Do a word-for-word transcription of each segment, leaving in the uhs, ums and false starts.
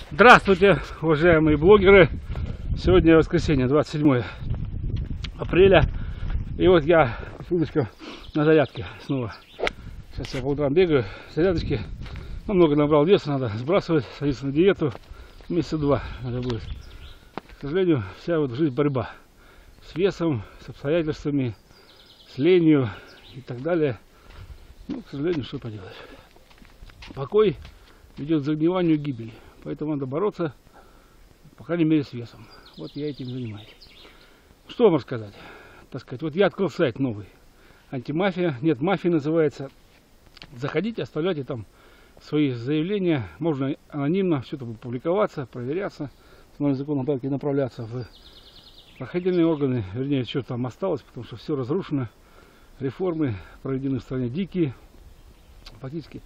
Здравствуйте, уважаемые блогеры! Сегодня воскресенье, двадцать седьмое апреля. И вот я, секундочку, на зарядке снова. Сейчас я по утрам бегаю, зарядочки. Ну, много набрал веса, надо сбрасывать, садиться на диету. Месяца два надо будет. К сожалению, вся вот жизнь борьба с весом, с обстоятельствами, с ленью и так далее. Ну, к сожалению, что поделать. Покой ведет к загниванию и гибели. Поэтому надо бороться, по крайней мере, с весом. Вот я этим занимаюсь. Что вам сказать? Так сказать, вот я открыл сайт новый. Антимафия. Нет, мафия называется. Заходите, оставляйте там свои заявления. Можно анонимно все это будет публиковаться, проверяться. С новым законом порядке направляться в правоохранительные органы. Вернее, что там осталось, потому что все разрушено. Реформы проведены в стране дикие. Фактически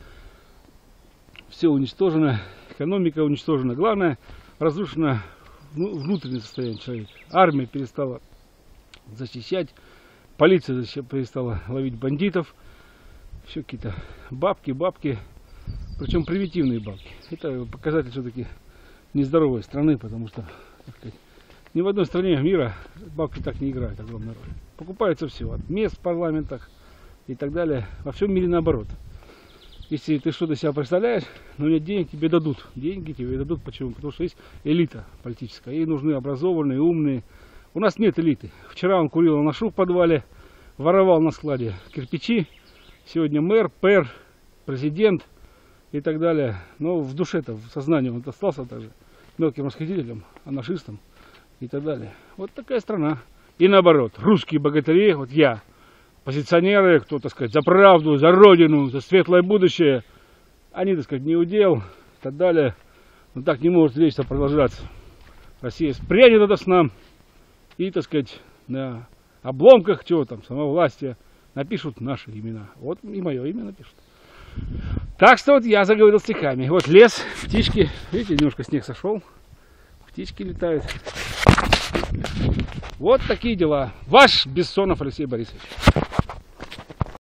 все уничтожено. Экономика уничтожена. Главное, разрушено внутреннее состояние человека. Армия перестала защищать. Полиция перестала ловить бандитов. Все какие-то бабки, бабки. Причем примитивные бабки. Это показатель все-таки нездоровой страны, потому что, так сказать, ни в одной стране мира бабки так не играют огромную роль. Покупается все. От мест в парламентах и так далее. Во всем мире наоборот. Если ты что-то себя представляешь, но нет денег, тебе дадут. Деньги тебе дадут. Почему? Потому что есть элита политическая. Ей нужны образованные, умные. У нас нет элиты. Вчера он курил анашу в подвале, воровал на складе кирпичи. Сегодня мэр, пэр, президент и так далее. Но в душе-то, в сознании он остался также мелким расхитителем, анашистом и так далее. Вот такая страна. И наоборот, русские богатыри, вот я, позиционеры, кто, так сказать, за правду, за родину, за светлое будущее, они, так сказать, не удел и так далее. Но так не может вечно продолжаться. Россия спрянет это с нам и, так сказать, на обломках чего там, самовластия напишут наши имена. Вот и мое имя напишут. Так что вот я заговорил стихами. Вот лес, птички, видите, немножко снег сошел, птички летают. Вот такие дела. Ваш Бессонов Алексей Борисович.